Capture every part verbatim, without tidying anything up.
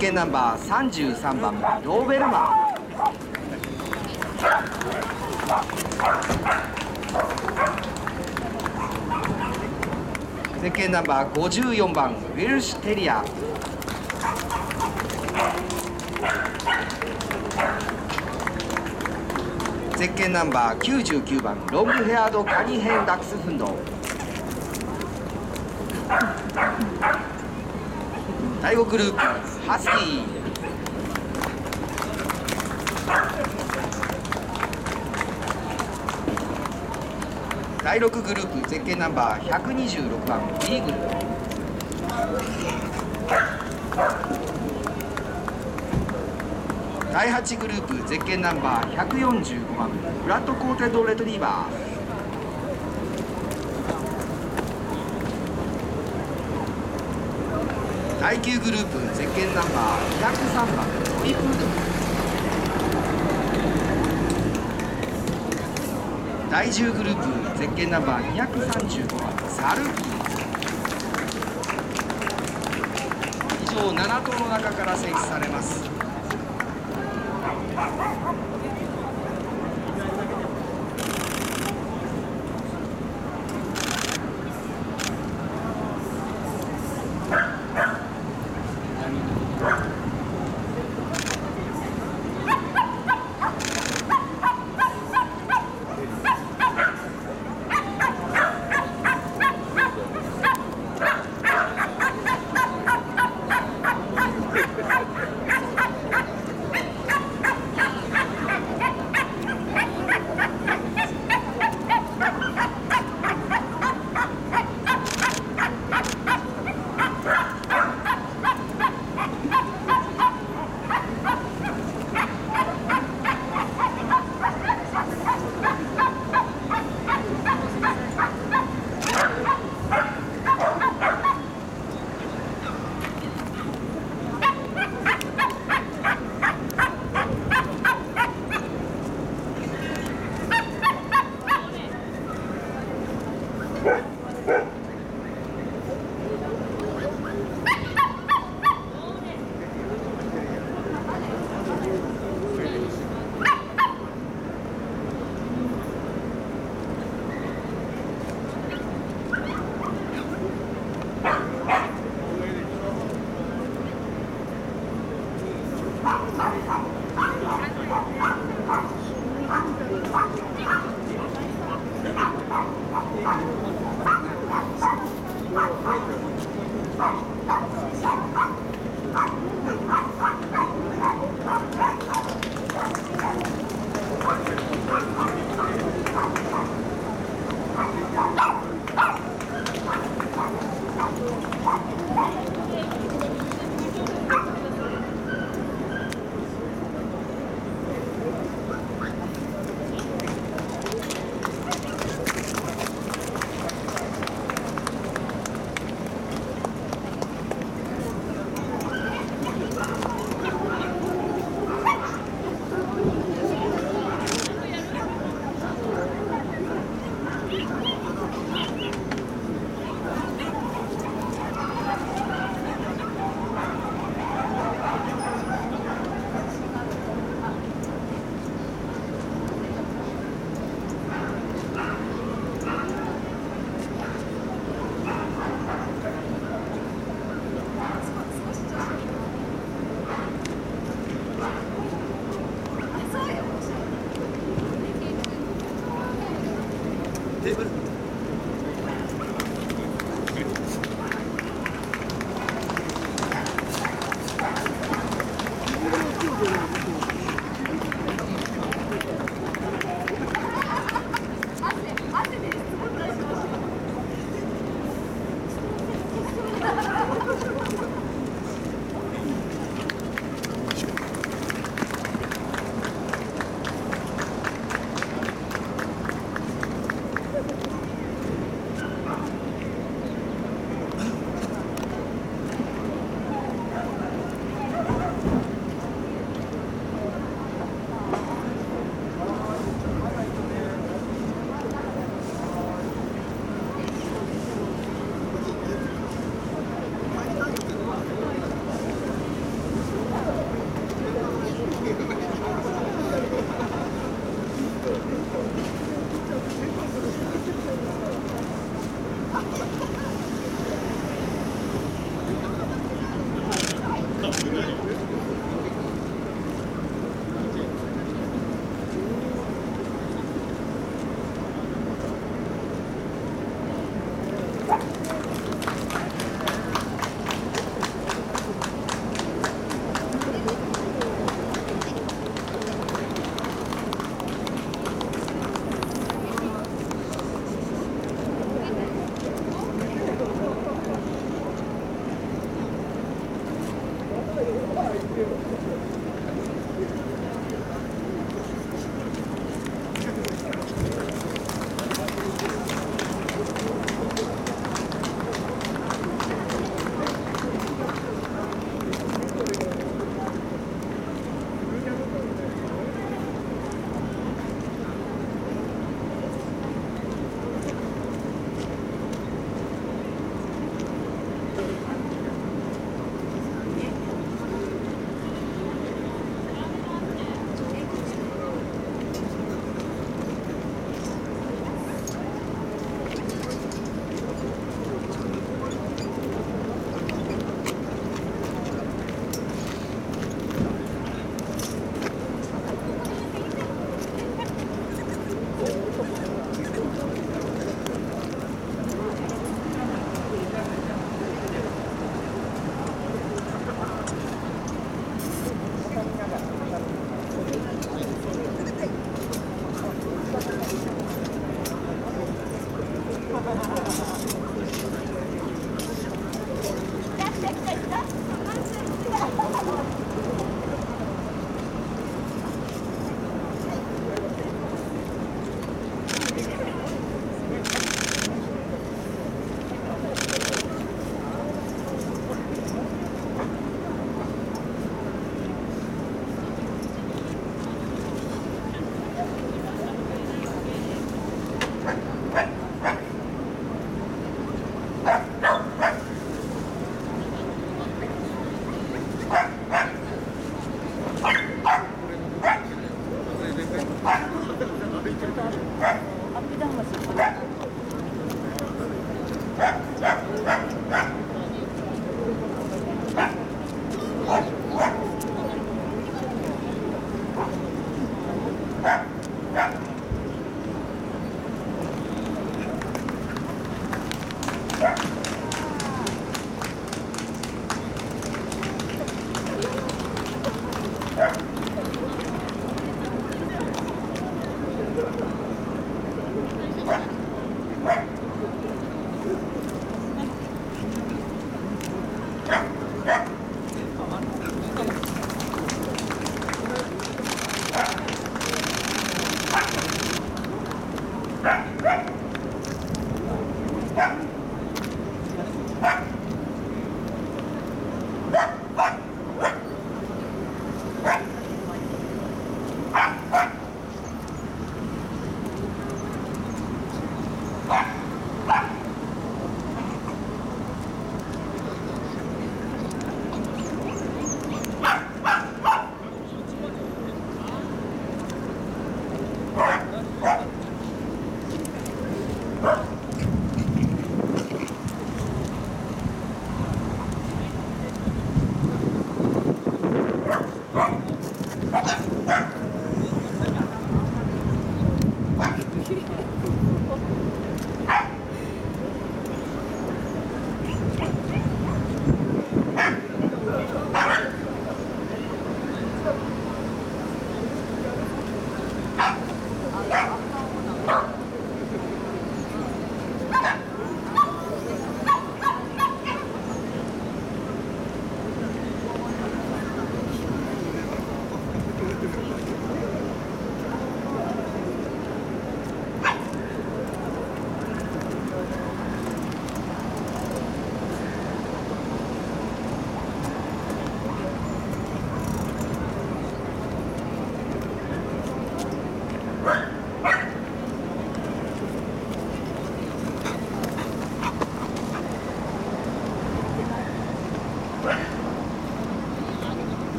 券ナンバーさんじゅうさんばんドーベルマン。ゼッケンナンバーごじゅうよんばんウェルシュテリア。ゼッケンナンバーきゅうじゅうきゅうばんロングヘアードカニヘンダックスフンド。第ごグループハスキー。だいろくグループゼッケンナンバーひゃくにじゅうろくばんイーグル。だいはちグループゼッケンナンバーひゃくよんじゅうごばんブラッドコーテッドレトリーバー。だいきゅうグループゼッケンナンバーひゃくさんばんトイプードル。だいじゅうグループゼッケンナンバーにひゃくさんじゅうごばんサルピー。以上なな頭の中から選出されます。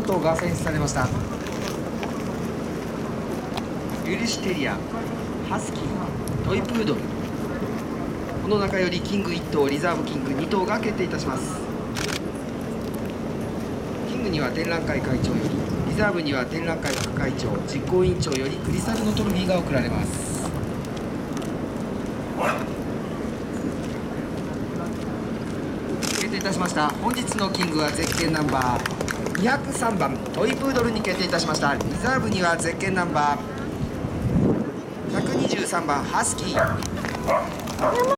頭が選出されました。ウェルシュテリア、ハスキー、トイプードル、この中よりキングいっ頭、リザーブキングに頭が決定いたします。キングには展覧会会長より、リザーブには展覧会副会長、実行委員長よりクリスタルのトロフィーが贈られます。決定いたしました。本日のキングはゼッケンナンバーにひゃくさんばんトイプードルに決定いたしました。リザーブにはゼッケンナンバーひゃくにじゅうさんばんハスキー。